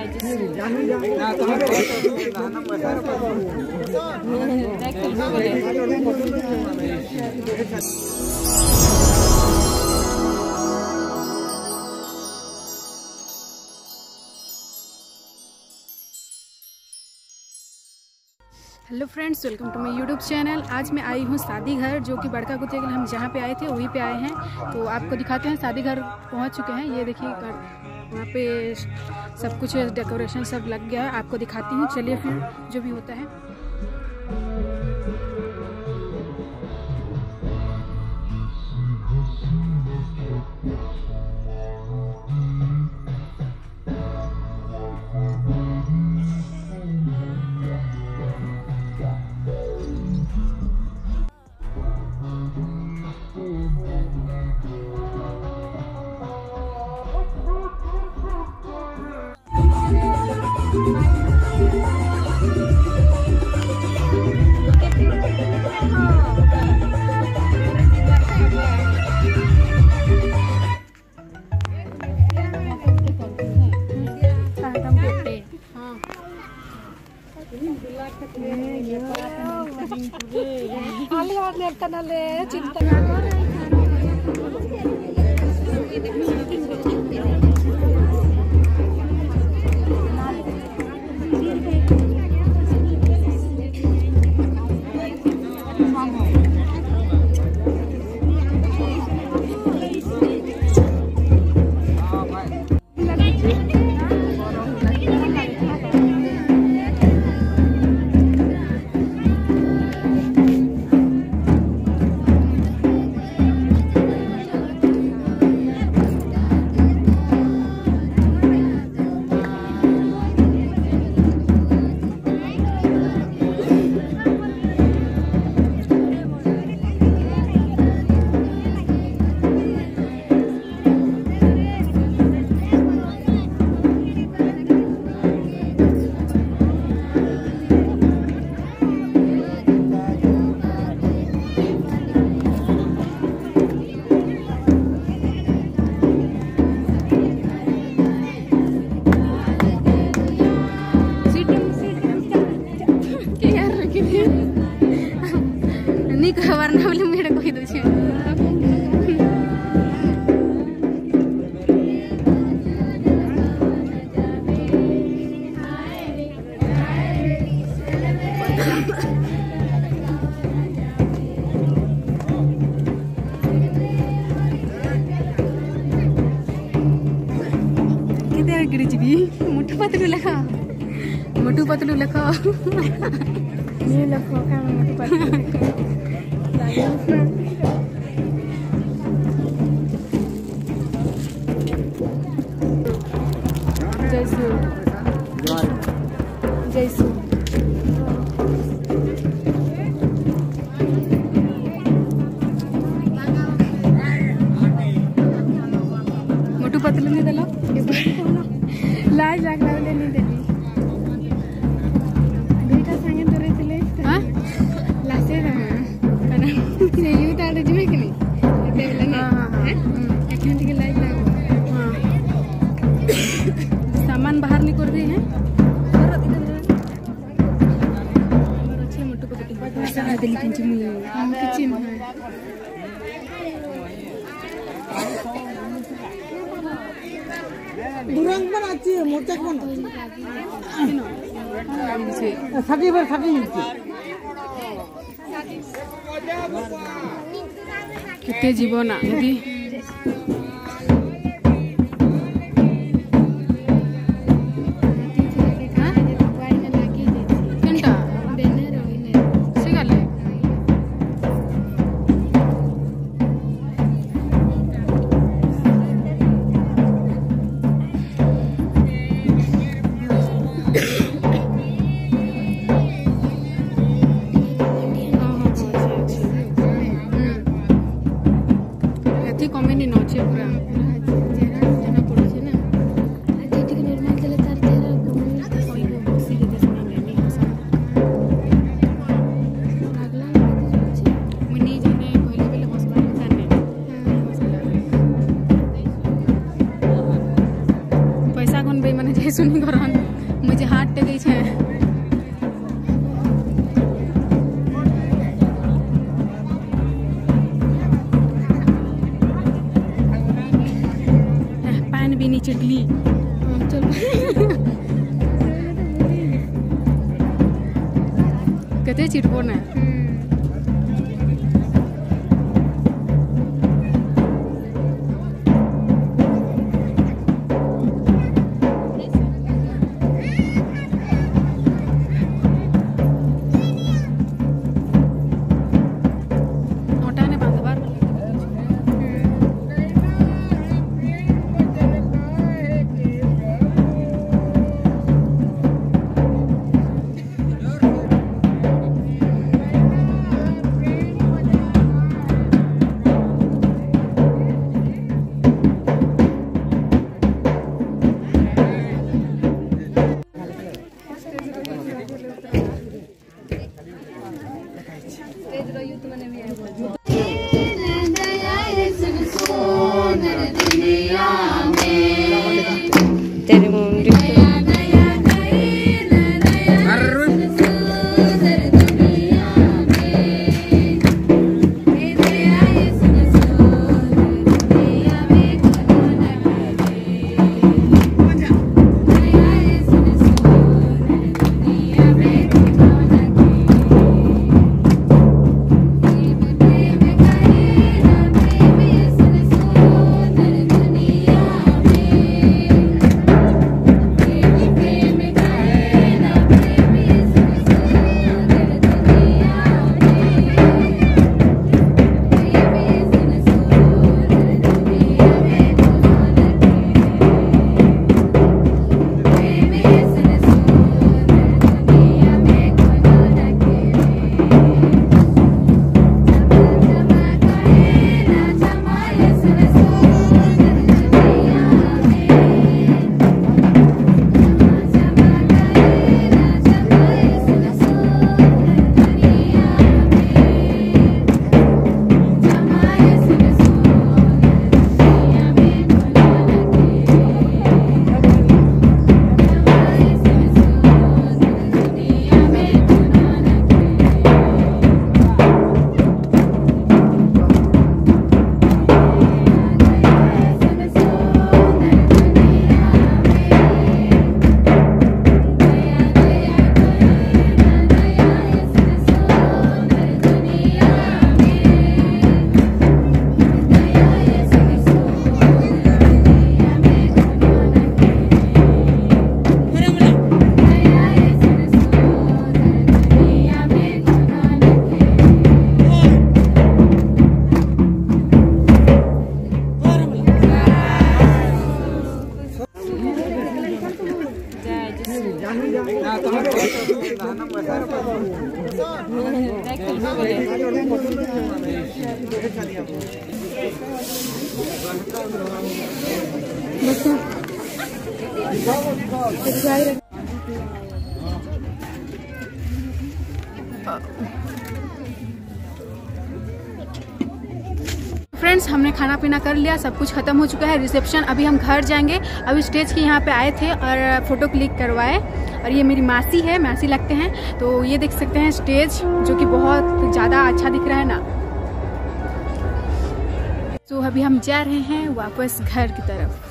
Hello friends, welcome to my YouTube channel. आज मैं आई हूँ शादी घर, जो कि बड़का कुतिया हम जहाँ पे आए थे वहीं पे आए हैं। तो आपको दिखाते हैं, शादी घर पहुँच चुके हैं। ये देखिए वहाँ पे सब कुछ डेकोरेशन सब लग गया है। आपको दिखाती हूँ, चलिए फिर जो भी होता है। मोटू पतलू लिखो ये लिखो क्या मोटू पतलू जैसू जैसू मोटू पतलू नहीं दिलो लाज लाग नहीं देली सामान बाहर निकल रही है। कितने जीवन यदि कमेनी नचे पूरा पैसा कौन बे मैंने सुनी कर मुझे हाथ टेकै छै। पान भी नहीं चिटली चल कते चिटबो ना। तेरे मुंडी फ्रेंड्स हमने खाना पीना कर लिया, सब कुछ खत्म हो चुका है। रिसेप्शन अभी हम घर जाएंगे। अभी स्टेज के यहाँ पे आए थे और फोटो क्लिक करवाए। और ये मेरी मासी है, मासी लगते हैं। तो ये देख सकते हैं स्टेज जो कि बहुत ज़्यादा अच्छा दिख रहा है ना। तो अभी हम जा रहे हैं वापस घर की तरफ।